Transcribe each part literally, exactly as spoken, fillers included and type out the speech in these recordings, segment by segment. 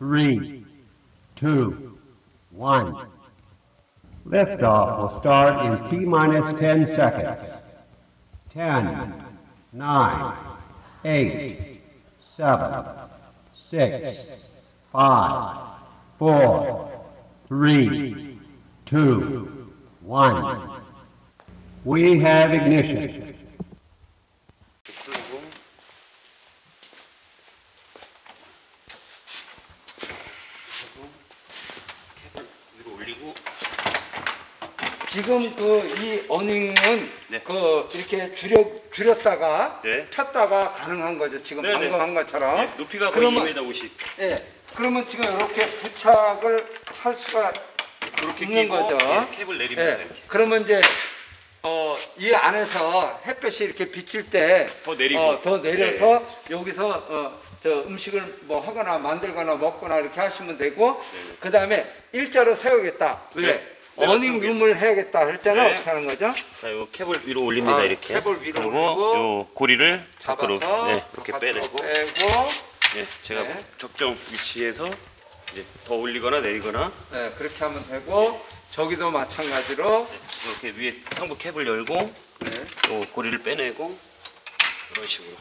three, two, one. Liftoff will start in T minus ten seconds. ten, nine, eight, seven, six, five, four, three, two, one. We have ignition. 지금 그 이 어닝은 네. 그 이렇게 줄여 줄였다가 네. 폈다가 가능한 거죠. 지금 네, 방금 네. 한 것처럼. 네, 높이가 거의 그러면- 이 미터 오십. 예. 그러면 지금 이렇게 부착을 할 수가 이렇게 있는 끼고 거죠. 예, 캡을 내리면 예. 이렇게 그러면 이제 어, 이 안에서 햇볕이 이렇게 비칠 때 더 내리고. 어, 더 내려서 여기서 어, 저 음식을 뭐 하거나 만들거나 먹거나 이렇게 하시면 되고 네. 그 다음에 일자로 세우겠다. 왜? 네. 내가 어닝 세우겠다. 룸을 해야겠다 할 때는 네. 어떻게 하는 거죠? 자, 요 캡을 위로 올립니다. 아, 이렇게. 캡을 위로 그리고 올리고 요 고리를 밖으로 잡아서 네, 이렇게 빼내고. 빼고 네, 제가 네. 적정 위치에서 이제 더 올리거나 내리거나 네, 그렇게 하면 되고 저기도 마찬가지로 네, 이렇게 위에 상부 캡을 열고 네. 요 고리를 빼내고 이런 식으로.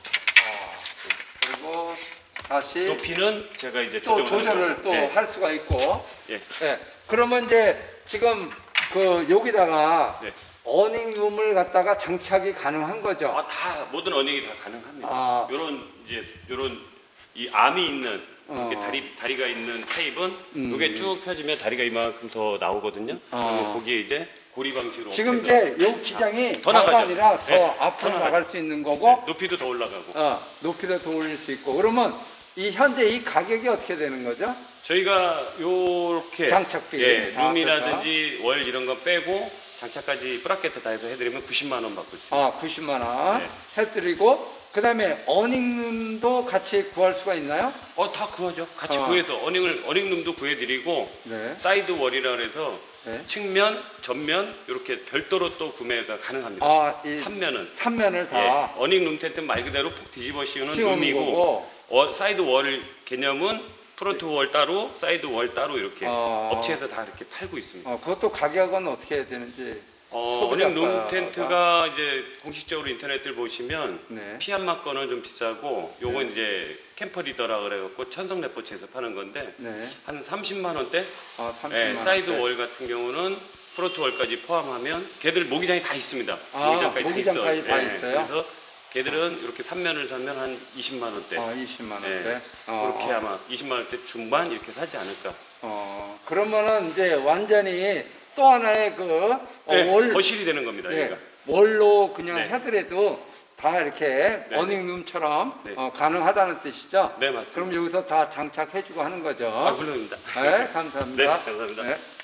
그리고 다시 높이는 제가 이제 또 조정을 조절을 하는 또 거. 네. 할 수가 있고 예. 예. 그러면 이제 지금 그 여기다가 네. 어닝룸을 갖다가 장착이 가능한 거죠. 아, 다 모든 어닝이 다 가능합니다. 아. 요런 이제 요런 이 암이 있는 이렇게 어. 다리 다리가 있는 테이프는 음. 이게 쭉 펴지면 다리가 이만큼 더 나오거든요. 어. 그러면 거기에 이제 고리 방식으로 지금 없애서 이제 요 기장이 더 다가 나가죠. 아니라 더 네, 앞으로 더 나갈 나가죠. 수 있는 거고 높이도 더 올라가고. 어, 높이도 더 올릴 수 있고 그러면 이 현재 이 가격이 어떻게 되는 거죠? 저희가 요렇게 장착비 예, 다 룸이라든지 월 이런 거 빼고 장착까지 브라켓 다 해서 해드리면 구십만 원 받고 있어요. 아, 구십만 원 네. 해드리고 그 다음에 어닝룸도 같이 구할 수가 있나요? 어, 다 구하죠. 같이 어. 구해서 어닝을 어닝룸도 구해드리고 네. 사이드 월이라 그래서 네. 측면, 전면 이렇게 별도로 또 구매가 가능합니다. 아, 이 삼면은 삼면을 다 예, 어닝 룸 텐트 말 그대로 푹 뒤집어 씌우는 씌우는 룸이고 거고. 어, 사이드 월 개념은 프론트 월 따로, 사이드 월 따로 이렇게 어. 업체에서 다 이렇게 팔고 있습니다. 어, 그것도 가격은 어떻게 해야 되는지. 어, 소비자 어닝 룸 가가. 텐트가 이제 공식적으로 인터넷들 보시면 네. 피안마 거는 좀 비싸고 요건 이제 캠퍼 리더라 그래갖고 천성 레포츠에서 파는 건데 네. 한 삼십만 원대. 아, 예, 삼십만 원. 사이드 월 같은 경우는 프론트 월까지 포함하면 걔들 모기장이 다 있습니다. 아, 모기장까지 다 예, 있어요? 그래서 걔들은 이렇게 삼 면을 사면 한 이십만 원대. 아, 이십만 원대. 예, 어, 그렇게 어. 아마 이십만 원대 중반 이렇게 사지 않을까. 어, 그러면은 이제 완전히 또 하나의 그 어, 네, 월, 거실이 되는 겁니다. 네, 얘가. 월로 그냥 네. 하더라도 다 이렇게 네. 어닝룸처럼 네. 어, 가능하다는 뜻이죠? 네, 맞습니다. 그럼 여기서 다 장착해주고 하는 거죠? 아, 물론입니다. 네, 감사합니다. 네, 감사합니다. 네.